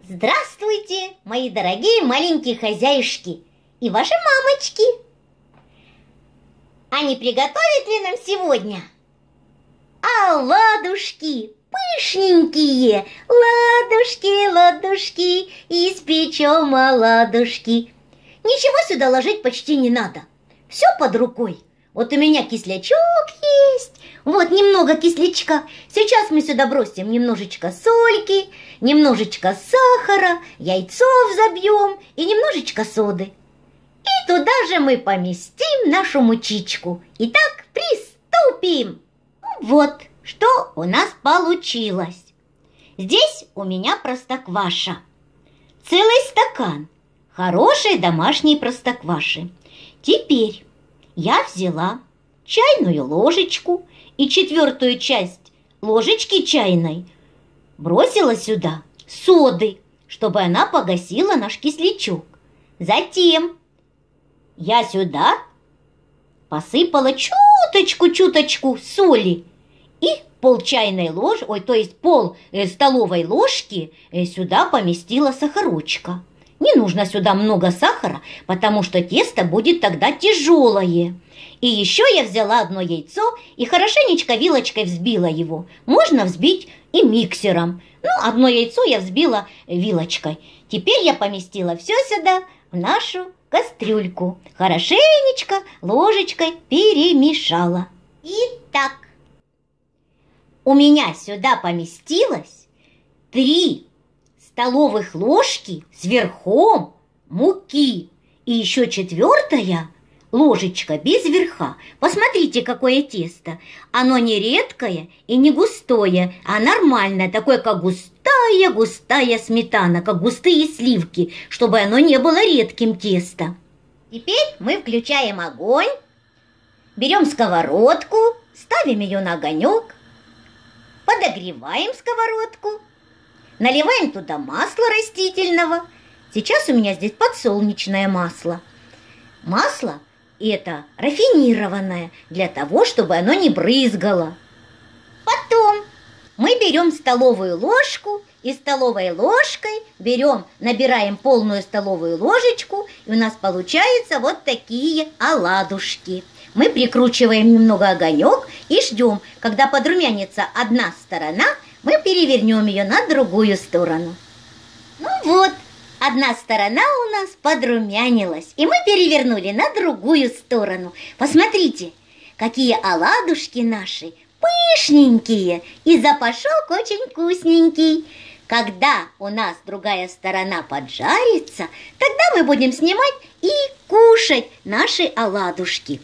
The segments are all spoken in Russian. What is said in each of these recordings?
Здравствуйте, мои дорогие маленькие хозяюшки и ваши мамочки! А не приготовят ли нам сегодня оладушки пышненькие? Ладушки, ладушки, испечем оладушки. Ничего сюда ложить почти не надо, все под рукой. Вот у меня кислячок есть, вот немного кислячка. Сейчас мы сюда бросим немножечко сольки, немножечко сахара, яйцо взобьем и немножечко соды. И туда же мы поместим нашу мучичку. Итак, приступим. Вот что у нас получилось. Здесь у меня простокваша. Целый стакан хорошей домашней простокваши. Теперь я взяла чайную ложечку и 1/4 часть ложечки чайной бросила сюда соды, чтобы она погасила наш кислячок. Затем я сюда посыпала чуточку соли и пол столовой ложки сюда поместила сахарочка. Не нужно сюда много сахара, потому что тесто будет тогда тяжелое. И еще я взяла одно яйцо и хорошенечко вилочкой взбила его. Можно взбить и миксером. Одно яйцо я взбила вилочкой. Теперь я поместила все сюда, в нашу кастрюльку. Хорошенечко ложечкой перемешала. Итак, у меня сюда поместилось 3 столовых ложки с верхом муки и еще 1/4 ложечка без верха. Посмотрите, какое тесто. Оно не редкое и не густое, а нормальное, такое, как густая сметана, как густые сливки, чтобы оно не было редким тесто. Теперь мы включаем огонь, берем сковородку, ставим ее на огонек, подогреваем сковородку, наливаем туда масло растительного. Сейчас у меня здесь подсолнечное масло. Масло это рафинированное, для того, чтобы оно не брызгало. Потом мы берем столовую ложку и столовой ложкой набираем полную столовую ложечку, и у нас получаются вот такие оладушки. Мы прикручиваем немного огонек и ждем, когда подрумянится одна сторона, мы перевернем ее на другую сторону. Вот, одна сторона у нас подрумянилась, и мы перевернули на другую сторону. Посмотрите, какие оладушки наши пышненькие, и запашок очень вкусненький. Когда у нас другая сторона поджарится, тогда мы будем снимать и кушать наши оладушки.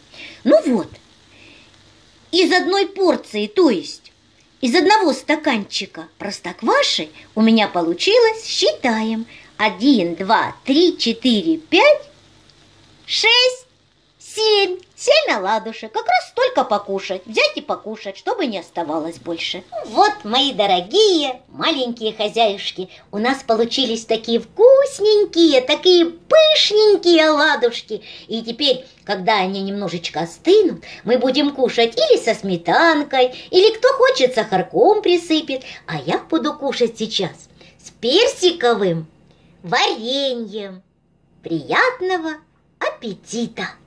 Из одной порции, то есть из одного стаканчика простокваши у меня получилось, считаем, 1, 2, 3, 4, 5, 6, 7 оладушек. Как раз столько покушать, взять и покушать, чтобы не оставалось больше. Вот, мои дорогие маленькие хозяюшки, у нас получились такие вкусненькие, такие пышненькие оладушки. И теперь, когда они немножечко остынут, мы будем кушать или со сметанкой, или кто хочет сахарком присыпет. А я буду кушать сейчас с персиковым вареньем. Приятного аппетита!